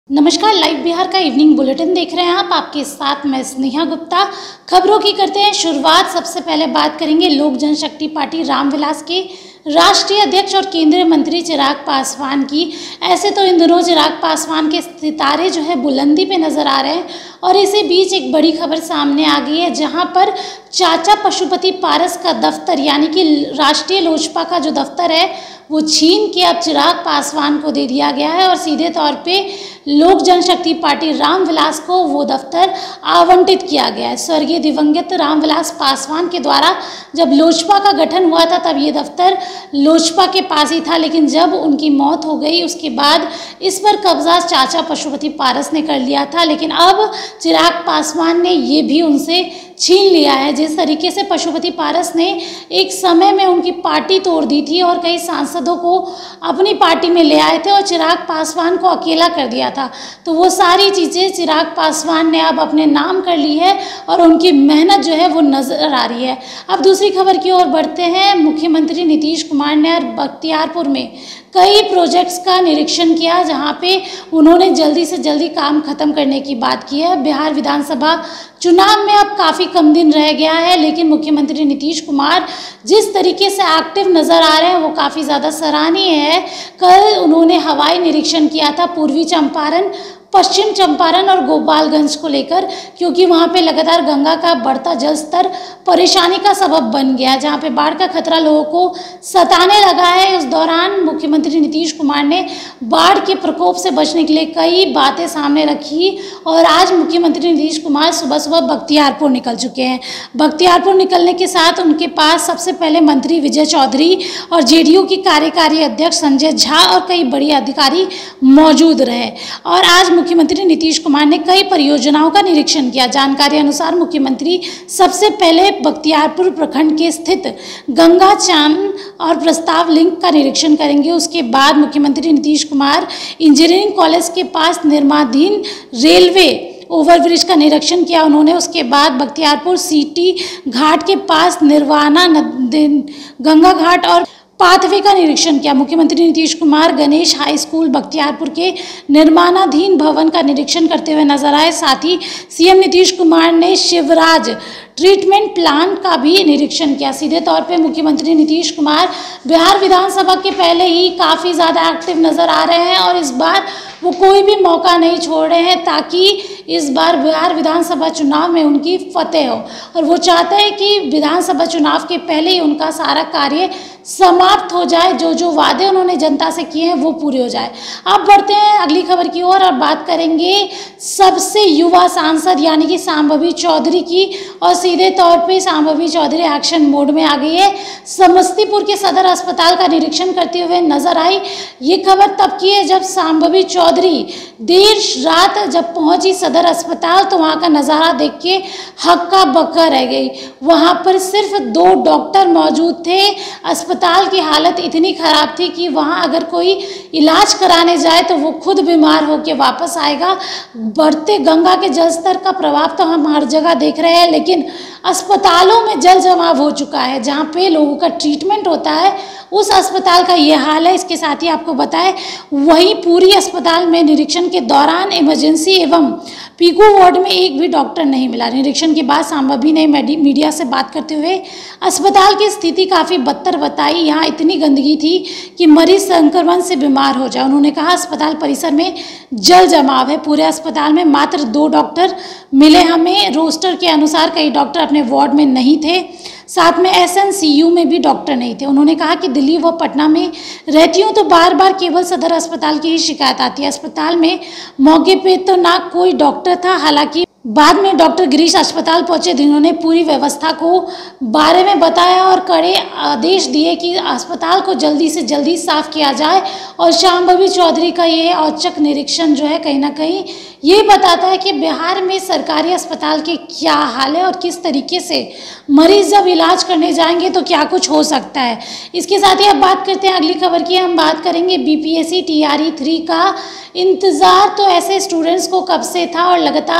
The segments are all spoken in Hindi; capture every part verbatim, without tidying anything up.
नमस्कार, लाइव बिहार का इवनिंग बुलेटिन देख रहे हैं आप। आपके साथ मैं स्नेहा गुप्ता। खबरों की करते हैं शुरुआत। सबसे पहले बात करेंगे लोक जनशक्ति पार्टी रामविलास के राष्ट्रीय अध्यक्ष और केंद्रीय मंत्री चिराग पासवान की। ऐसे तो इन दिनों चिराग पासवान के सितारे जो है बुलंदी पे नजर आ रहे हैं और इसी बीच एक बड़ी खबर सामने आ गई है, जहां पर चाचा पशुपति पारस का दफ्तर यानी कि राष्ट्रीय लोजपा का जो दफ्तर है वो छीन के अब चिराग पासवान को दे दिया गया है और सीधे तौर पे लोक जनशक्ति पार्टी रामविलास को वो दफ्तर आवंटित किया गया है। स्वर्गीय दिवंगत रामविलास पासवान के द्वारा जब लोजपा का गठन हुआ था तब ये दफ्तर लोजपा के पास ही था, लेकिन जब उनकी मौत हो गई उसके बाद इस पर कब्जा चाचा पशुपति पारस ने कर लिया था। लेकिन अब चिराग पासवान ने ये भी उनसे छीन लिया है। जिस तरीके से पशुपति पारस ने एक समय में उनकी पार्टी तोड़ दी थी और कई सांसदों को अपनी पार्टी में ले आए थे और चिराग पासवान को अकेला कर दिया था, तो वो सारी चीज़ें चिराग पासवान ने अब अपने नाम कर ली है और उनकी मेहनत जो है वो नज़र आ रही है। अब दूसरी खबर की ओर बढ़ते हैं। मुख्यमंत्री नीतीश कुमार ने बख्तियारपुर में कई प्रोजेक्ट्स का निरीक्षण किया, जहां पे उन्होंने जल्दी से जल्दी काम खत्म करने की बात की है। बिहार विधानसभा चुनाव में अब काफ़ी कम दिन रह गया है, लेकिन मुख्यमंत्री नीतीश कुमार जिस तरीके से एक्टिव नज़र आ रहे हैं वो काफ़ी ज़्यादा सराहनीय है। कल उन्होंने हवाई निरीक्षण किया था पूर्वी चंपारण, पश्चिम चंपारण और गोपालगंज को लेकर, क्योंकि वहाँ पे लगातार गंगा का बढ़ता जल स्तर परेशानी का सबब बन गया, जहाँ पे बाढ़ का खतरा लोगों को सताने लगा है। उस दौरान मुख्यमंत्री नीतीश कुमार ने बाढ़ के प्रकोप से बचने के लिए कई बातें सामने रखी और आज मुख्यमंत्री नीतीश कुमार सुबह सुबह बख्तियारपुर निकल चुके हैं। बख्तियारपुर निकलने के साथ उनके पास सबसे पहले मंत्री विजय चौधरी और जेडीयू की कार्यकारी अध्यक्ष संजय झा और कई बड़े अधिकारी मौजूद रहे और आज मुख्यमंत्री नीतीश कुमार ने कई परियोजनाओं का निरीक्षण किया। जानकारी अनुसार मुख्यमंत्री सबसे पहले बख्तियारपुर प्रखंड के स्थित गंगा चान और प्रस्ताव लिंक का निरीक्षण करेंगे। उसके बाद मुख्यमंत्री नीतीश कुमार इंजीनियरिंग कॉलेज के पास निर्माणाधीन रेलवे ओवरब्रिज का निरीक्षण किया उन्होंने। उसके बाद बख्तियारपुर सिटी घाट के पास निर्वाणा गंगा घाट और पाथवे का निरीक्षण किया। मुख्यमंत्री नीतीश कुमार गणेश हाई स्कूल बख्तियारपुर के निर्माणाधीन भवन का निरीक्षण करते हुए नजर आए। साथ ही सीएम नीतीश कुमार ने शिवराज ट्रीटमेंट प्लान का भी निरीक्षण किया। सीधे तौर पे मुख्यमंत्री नीतीश कुमार बिहार विधानसभा के पहले ही काफ़ी ज़्यादा एक्टिव नज़र आ रहे हैं और इस बार वो कोई भी मौका नहीं छोड़ रहे हैं ताकि इस बार बिहार विधानसभा चुनाव में उनकी फतेह हो और वो चाहते हैं कि विधानसभा चुनाव के पहले ही उनका सारा कार्य समाप्त हो जाए, जो जो वादे उन्होंने जनता से किए हैं वो पूरे हो जाए। अब बढ़ते हैं अगली खबर की ओर और बात करेंगे सबसे युवा सांसद यानी कि सांभवी चौधरी की और सीधे तौर पे सांभवी चौधरी एक्शन मोड में आ गई है। समस्तीपुर के सदर अस्पताल का निरीक्षण करते हुए नजर आई। ये खबर तब की है जब सांभवी चौधरी देर रात जब पहुंची सदर अस्पताल तो वहां का नज़ारा देख के हक्का बक्का रह गई। वहां पर सिर्फ दो डॉक्टर मौजूद थे। अस्पताल की हालत इतनी ख़राब थी कि वहां अगर कोई इलाज कराने जाए तो वो खुद बीमार होकर वापस आएगा। बढ़ते गंगा के जल स्तर का प्रभाव तो हम हर जगह देख रहे हैं, लेकिन अस्पतालों में जल जमाव हो चुका है। जहाँ पे लोगों का ट्रीटमेंट होता है उस अस्पताल का ये हाल है। इसके साथ ही आपको बताएं वहीं पूरी अस्पताल में निरीक्षण के दौरान इमरजेंसी एवं पीकू वार्ड में एक भी डॉक्टर नहीं मिला। निरीक्षण के बाद सांभवी ने मीडिया से बात करते हुए अस्पताल की स्थिति काफ़ी बदतर बताई। यहाँ इतनी गंदगी थी कि मरीज संक्रमण से बीमार हो जाए। उन्होंने कहा अस्पताल परिसर में जल जमाव है। पूरे अस्पताल में मात्र दो डॉक्टर मिले हमें। रोस्टर के अनुसार कई डॉक्टर अपने वार्ड में नहीं थे, साथ में एसएनसीयू में भी डॉक्टर नहीं थे। उन्होंने कहा कि दिल्ली व पटना में रहती हूँ तो बार बार केवल सदर अस्पताल की ही शिकायत आती है। अस्पताल में मौके पे तो ना कोई डॉक्टर था। हालांकि बाद में डॉक्टर गिरीश अस्पताल पहुंचे जिन्होंने पूरी व्यवस्था को बारे में बताया और कड़े आदेश दिए कि अस्पताल को जल्दी से जल्दी साफ किया जाए। और सांभवी चौधरी का ये औचक निरीक्षण जो है कहीं ना कहीं ये बताता है कि बिहार में सरकारी अस्पताल के क्या हाल है और किस तरीके से मरीज जब इलाज करने जाएंगे तो क्या कुछ हो सकता है। इसके साथ ही अब बात करते हैं अगली खबर की। हम बात करेंगे बीपीएससी टीआरई थ्री का इंतज़ार तो ऐसे स्टूडेंट्स को कब से था और लगातार ये लोग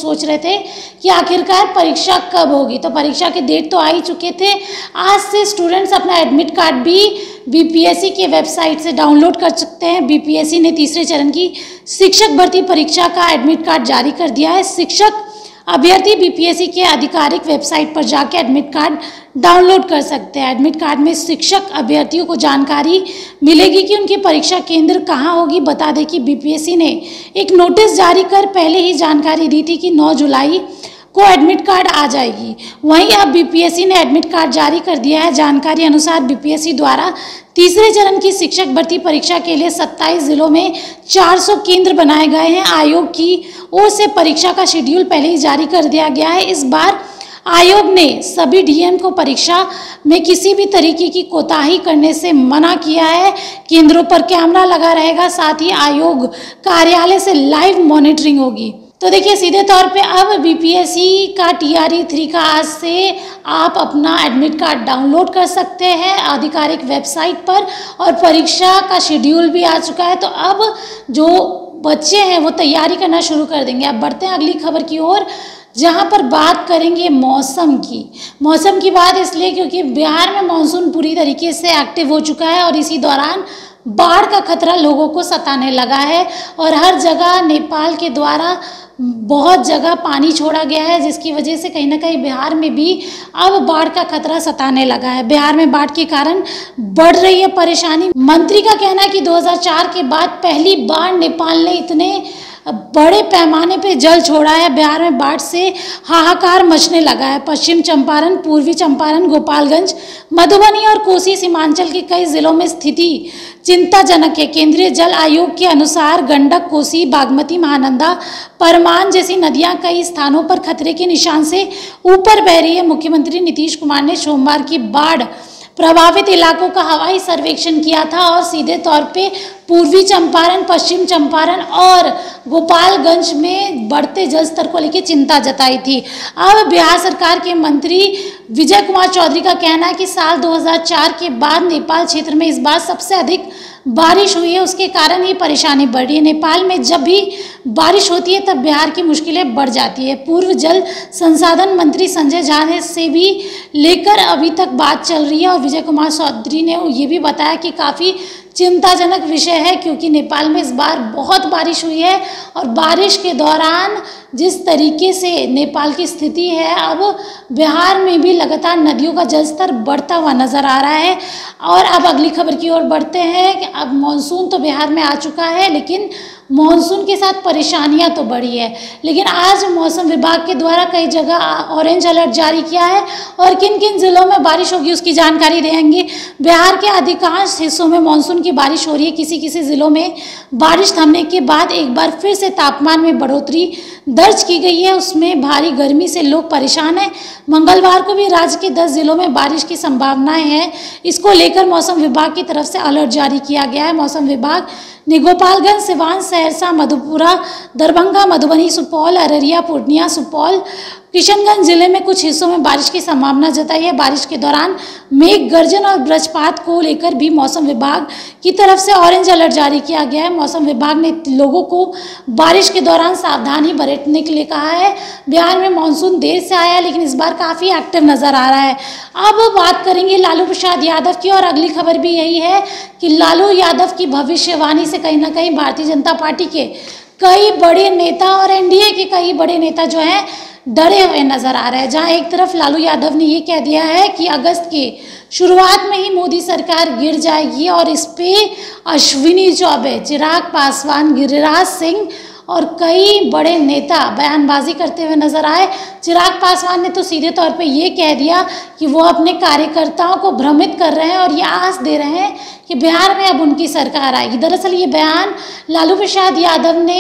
सोच रहे थे कि आखिरकार परीक्षा कब होगी। तो परीक्षा के डेट तो आ ही चुके थे। आज से स्टूडेंट्स अपना एडमिट कार्ड भी बीपीएससी के वेबसाइट से डाउनलोड कर सकते हैं। बीपीएससी ने तीसरे चरण की शिक्षक भर्ती परीक्षा का एडमिट कार्ड जारी कर दिया है। शिक्षक अभ्यर्थी बीपीएससी के आधिकारिक वेबसाइट पर जाकर एडमिट कार्ड डाउनलोड कर सकते हैं। एडमिट कार्ड में शिक्षक अभ्यर्थियों को जानकारी मिलेगी कि उनकी परीक्षा केंद्र कहां होगी। बता दें कि बीपीएससी ने एक नोटिस जारी कर पहले ही जानकारी दी थी कि नौ जुलाई को एडमिट कार्ड आ जाएगी। वहीं अब बीपीएससी ने एडमिट कार्ड जारी कर दिया है। जानकारी अनुसार बीपीएससी द्वारा तीसरे चरण की शिक्षक भर्ती परीक्षा के लिए सत्ताईस जिलों में चार सौ केंद्र बनाए गए हैं। आयोग की ओर से परीक्षा का शेड्यूल पहले ही जारी कर दिया गया है। इस बार आयोग ने सभी डीएम को परीक्षा में किसी भी तरीके की कोताही करने से मना किया है। केंद्रों पर कैमरा लगा रहेगा, साथ ही आयोग कार्यालय से लाइव मॉनिटरिंग होगी। तो देखिए, सीधे तौर पे अब बीपीएससी का टीआरई थ्री का आज से आप अपना एडमिट कार्ड डाउनलोड कर सकते हैं आधिकारिक वेबसाइट पर, और परीक्षा का शेड्यूल भी आ चुका है। तो अब जो बच्चे हैं वो तैयारी करना शुरू कर देंगे। अब बढ़ते हैं अगली खबर की ओर, जहां पर बात करेंगे मौसम की। मौसम की बात इसलिए क्योंकि बिहार में मानसून पूरी तरीके से एक्टिव हो चुका है और इसी दौरान बाढ़ का खतरा लोगों को सताने लगा है और हर जगह नेपाल के द्वारा बहुत जगह पानी छोड़ा गया है, जिसकी वजह से कहीं ना कहीं बिहार में भी अब बाढ़ का खतरा सताने लगा है। बिहार में बाढ़ के कारण बढ़ रही है परेशानी। मंत्री का कहना है कि दो हज़ार चार के बाद पहली बार नेपाल ने इतने बड़े पैमाने पे जल छोड़ा है। बिहार में बाढ़ से हाहाकार मचने लगा है। पश्चिम चंपारण, पूर्वी चंपारण, गोपालगंज, मधुबनी और कोसी सीमांचल के कई जिलों में स्थिति चिंताजनक है। केंद्रीय जल आयोग के अनुसार गंडक, कोसी, बागमती, महानंदा, परमान जैसी नदियां कई स्थानों पर खतरे के निशान से ऊपर बह रही है। मुख्यमंत्री नीतीश कुमार ने सोमवार की बाढ़ प्रभावित इलाकों का हवाई सर्वेक्षण किया था और सीधे तौर पे पूर्वी चंपारण, पश्चिम चंपारण और गोपालगंज में बढ़ते जलस्तर को लेकर चिंता जताई थी। अब बिहार सरकार के मंत्री विजय कुमार चौधरी का कहना है कि साल दो हज़ार चार के बाद नेपाल क्षेत्र में इस बार सबसे अधिक बारिश हुई है, उसके कारण ही परेशानी बढ़ रही है। नेपाल में जब भी बारिश होती है तब बिहार की मुश्किलें बढ़ जाती है। पूर्व जल संसाधन मंत्री संजय झा से भी लेकर अभी तक बात चल रही है और विजय कुमार चौधरी ने ये भी बताया कि काफ़ी चिंताजनक विषय है क्योंकि नेपाल में इस बार बहुत बारिश हुई है और बारिश के दौरान जिस तरीके से नेपाल की स्थिति है, अब बिहार में भी लगातार नदियों का जलस्तर बढ़ता हुआ नजर आ रहा है। और अब अगली खबर की ओर बढ़ते हैं कि अब मानसून तो बिहार में आ चुका है, लेकिन मानसून के साथ परेशानियां तो बढ़ी है। लेकिन आज मौसम विभाग के द्वारा कई जगह ऑरेंज अलर्ट जारी किया है और किन किन जिलों में बारिश होगी उसकी जानकारी देंगे। बिहार के अधिकांश हिस्सों में मानसून की बारिश हो रही है। किसी किसी जिलों में बारिश थमने के बाद एक बार फिर से तापमान में बढ़ोतरी दर्ज की गई है, उसमें भारी गर्मी से लोग परेशान हैं। मंगलवार को भी राज्य के दस जिलों में बारिश की संभावनाएं हैं। इसको लेकर मौसम विभाग की तरफ से अलर्ट जारी किया गया है। मौसम विभाग ने गोपालगंज, सिवान, सहरसा, मधेपुरा, दरभंगा, मधुबनी, सुपौल, अररिया, पूर्णिया, सुपौल, किशनगंज जिले में कुछ हिस्सों में बारिश की संभावना जताई है। बारिश के दौरान मेघ गर्जन और वज्रपात को लेकर भी मौसम विभाग की तरफ से ऑरेंज अलर्ट जारी किया गया है। मौसम विभाग ने लोगों को बारिश के दौरान सावधानी बरतने के लिए कहा है। बिहार में मानसून देर से आया लेकिन इस बार काफ़ी एक्टिव नजर आ रहा है। अब बात करेंगे लालू प्रसाद यादव की और अगली खबर भी यही है कि लालू यादव की भविष्यवाणी से कहीं ना कहीं भारतीय जनता पार्टी के कई बड़े नेता और एनडीए के कई बड़े नेता जो हैं डरे हुए नजर आ रहे हैं। जहां एक तरफ लालू यादव ने ये कह दिया है कि अगस्त के शुरुआत में ही मोदी सरकार गिर जाएगी और इस पे अश्विनी चौबे, चिराग पासवान, गिरिराज सिंह और कई बड़े नेता बयानबाजी करते हुए नजर आए। चिराग पासवान ने तो सीधे तौर पे ये कह दिया कि वो अपने कार्यकर्ताओं को भ्रमित कर रहे हैं और ये आस दे रहे हैं कि बिहार में अब उनकी सरकार आएगी। दरअसल ये बयान लालू प्रसाद यादव ने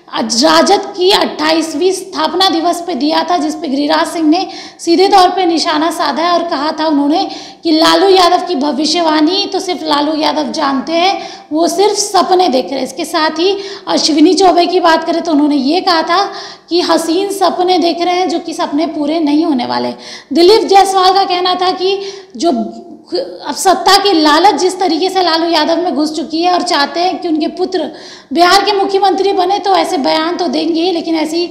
राजद की अट्ठाईसवीं स्थापना दिवस पे दिया था, जिस पे गिरिराज सिंह ने सीधे तौर पे निशाना साधा है और कहा था उन्होंने कि लालू यादव की भविष्यवाणी तो सिर्फ लालू यादव जानते हैं, वो सिर्फ सपने देख रहे हैं। इसके साथ ही अश्विनी चौबे की बात करें तो उन्होंने ये कहा था कि हसीन सपने देख रहे हैं जो कि सपने पूरे नहीं होने वाले। दिलीप जायसवाल का कहना था कि जो अब सत्ता की लालच जिस तरीके से लालू यादव में घुस चुकी है और चाहते हैं कि उनके पुत्र बिहार के मुख्यमंत्री बने तो ऐसे बयान तो देंगे ही, लेकिन ऐसी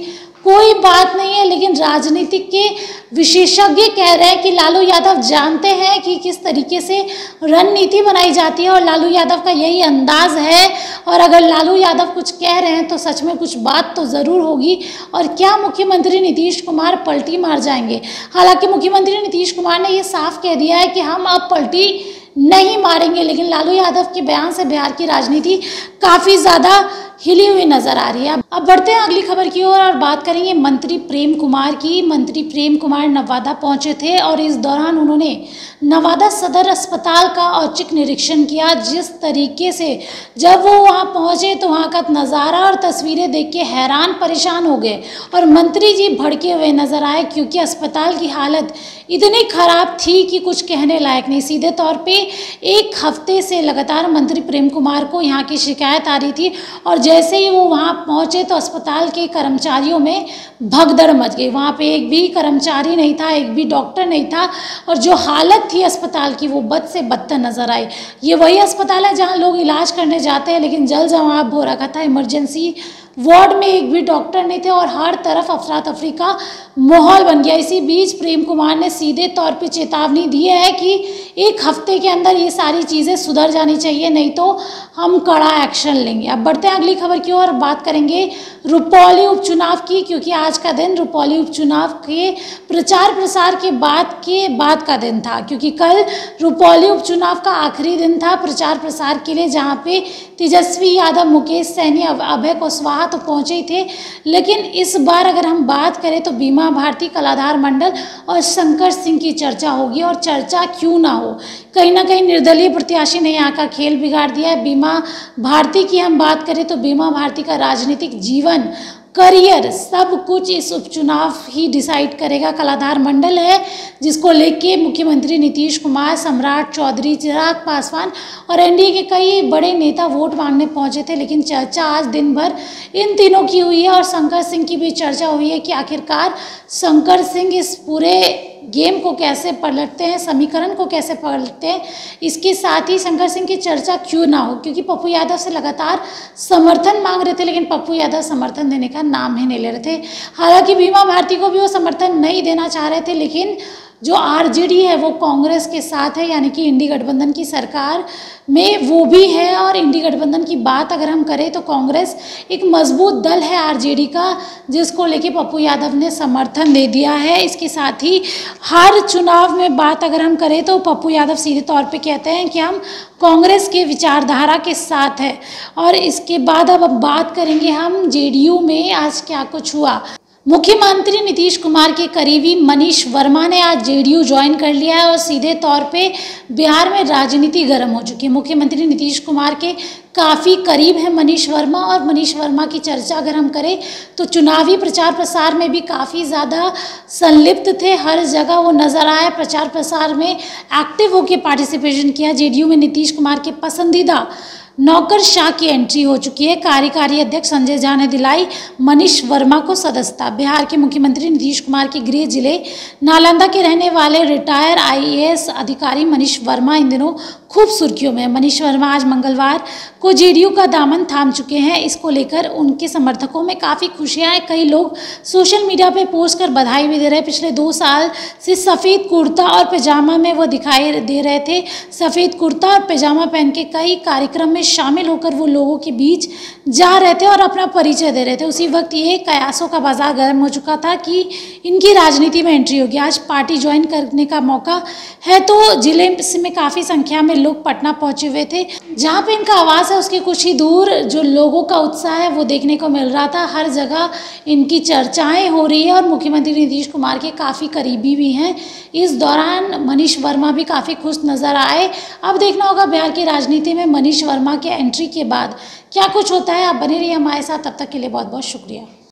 कोई बात नहीं है, लेकिन राजनीतिक के विशेषज्ञ कह रहे हैं कि लालू यादव जानते हैं कि किस तरीके से रणनीति बनाई जाती है और लालू यादव का यही अंदाज है। और अगर लालू यादव कुछ कह रहे हैं तो सच में कुछ बात तो ज़रूर होगी। और क्या मुख्यमंत्री नीतीश कुमार पलटी मार जाएंगे? हालांकि मुख्यमंत्री नीतीश कुमार ने ये साफ कह दिया है कि हम अब पलटी नहीं मारेंगे, लेकिन लालू यादव के बयान से बिहार की राजनीति काफ़ी ज़्यादा हिली हुई नजर आ रही है। अब बढ़ते हैं अगली खबर की ओर और बात करेंगे मंत्री प्रेम कुमार की। मंत्री प्रेम कुमार नवादा पहुंचे थे और इस दौरान उन्होंने नवादा सदर अस्पताल का औचक निरीक्षण किया। जिस तरीके से जब वो वहां पहुंचे तो वहां का नज़ारा और तस्वीरें देख के हैरान परेशान हो गए और मंत्री जी भड़के हुए नजर आए, क्योंकि अस्पताल की हालत इतनी खराब थी कि कुछ कहने लायक नहीं। सीधे तौर पे एक हफ्ते से लगातार मंत्री प्रेम कुमार को यहाँ की शिकायत आ रही थी और जैसे ही वो वहाँ पहुँचे तो अस्पताल के कर्मचारियों में भगदड़ मच गई। वहाँ पे एक भी कर्मचारी नहीं था, एक भी डॉक्टर नहीं था और जो हालत थी अस्पताल की वो बद से बदतर नजर आई। ये वही अस्पताल है जहाँ लोग इलाज करने जाते हैं, लेकिन जल जवाब हो रखा था। इमरजेंसी वार्ड में एक भी डॉक्टर नहीं थे और हर तरफ अफरा तफरी का माहौल बन गया। इसी बीच प्रेम कुमार ने सीधे तौर पे चेतावनी दी है कि एक हफ्ते के अंदर ये सारी चीज़ें सुधर जानी चाहिए, नहीं तो हम कड़ा एक्शन लेंगे। अब बढ़ते हैं अगली खबर की ओर, बात करेंगे रुपौली उपचुनाव की, क्योंकि आज का दिन रुपौली उपचुनाव के प्रचार प्रसार के बाद के बाद का दिन था, क्योंकि कल रुपौली उपचुनाव का आखिरी दिन था प्रचार प्रसार के लिए, जहाँ पे तेजस्वी यादव, मुकेश सैनी, अभय कुशवाहा तो पहुँचे ही थे। लेकिन इस बार अगर हम बात करें तो बीमा भारती, कलाधार मंडल और शंकर सिंह की चर्चा होगी। और चर्चा क्यों ना हो, कहीं ना कहीं निर्दलीय प्रत्याशी ने यहाँ का खेल बिगाड़ दिया है। बीमा भारती की हम बात करें तो बीमा भारती का राजनीतिक जीवन, करियर, सब कुछ इस उपचुनाव ही डिसाइड करेगा। कलाधार मंडल है जिसको लेके मुख्यमंत्री नीतीश कुमार, सम्राट चौधरी, चिराग पासवान और एनडीए के कई बड़े नेता वोट मांगने पहुंचे थे, लेकिन चर्चा आज दिन भर इन तीनों की हुई है। और शंकर सिंह की भी चर्चा हुई है कि आखिरकार शंकर सिंह इस पूरे गेम को कैसे पलटते हैं, समीकरण को कैसे पलटते हैं। इसके साथ ही शंकर सिंह की चर्चा क्यों ना हो, क्योंकि पप्पू यादव से लगातार समर्थन मांग रहे थे, लेकिन पप्पू यादव समर्थन देने का नाम ही नहीं ले रहे थे। हालांकि बीमा भारती को भी वो समर्थन नहीं देना चाह रहे थे, लेकिन जो आरजेडी है वो कांग्रेस के साथ है, यानी कि इंडी गठबंधन की सरकार में वो भी है। और इंडी गठबंधन की बात अगर हम करें तो कांग्रेस एक मजबूत दल है आरजेडी का, जिसको लेके पप्पू यादव ने समर्थन दे दिया है। इसके साथ ही हर चुनाव में बात अगर हम करें तो पप्पू यादव सीधे तौर पे कहते हैं कि हम कांग्रेस के विचारधारा के साथ है। और इसके बाद अब बात करेंगे हम जेडीयू में आज क्या कुछ हुआ। मुख्यमंत्री नीतीश कुमार के करीबी मनीष वर्मा ने आज जेडीयू ज्वाइन कर लिया है और सीधे तौर पे बिहार में राजनीति गर्म हो चुकी है। मुख्यमंत्री नीतीश कुमार के काफ़ी करीब है मनीष वर्मा, और मनीष वर्मा की चर्चा अगर हम करें तो चुनावी प्रचार प्रसार में भी काफ़ी ज़्यादा संलिप्त थे। हर जगह वो नज़र आए, प्रचार प्रसार में एक्टिव होकर पार्टिसिपेशन किया। जेडीयू में नीतीश कुमार के पसंदीदा नौकर शाह की एंट्री हो चुकी है। कार्यकारी अध्यक्ष संजय झा ने दिलाई मनीष वर्मा को सदस्यता। बिहार के मुख्यमंत्री नीतीश कुमार के गृह जिले नालंदा के रहने वाले रिटायर आईएएस अधिकारी मनीष वर्मा इन दिनों खूब सुर्खियों में। मनीष वर्मा आज मंगलवार को जेडीयू का दामन थाम चुके हैं। इसको लेकर उनके समर्थकों में काफ़ी खुशियाँ हैं। कई लोग सोशल मीडिया पे पोस्ट कर बधाई भी दे रहे हैं। पिछले दो साल से सफ़ेद कुर्ता और पैजामा में वो दिखाई दे रहे थे। सफ़ेद कुर्ता और पैजामा पहन के कई कार्यक्रम में शामिल होकर वो लोगों के बीच जा रहे थे और अपना परिचय दे रहे थे। उसी वक्त ये कयासों का बाजार गर्म हो चुका था कि इनकी राजनीति में एंट्री होगी। आज पार्टी ज्वाइन करने का मौका है तो जिले में काफ़ी संख्या में लोग पटना पहुंचे हुए थे। जहां पे इनका आवास है उसके कुछ ही दूर जो लोगों का उत्साह है वो देखने को मिल रहा था। हर जगह इनकी चर्चाएं हो रही है और मुख्यमंत्री नीतीश कुमार के काफ़ी करीबी भी हैं। इस दौरान मनीष वर्मा भी काफ़ी खुश नज़र आए। अब देखना होगा बिहार की राजनीति में मनीष वर्मा के एंट्री के बाद क्या कुछ होता है। आप बने रहिए हमारे साथ, तब तक के लिए बहुत बहुत शुक्रिया।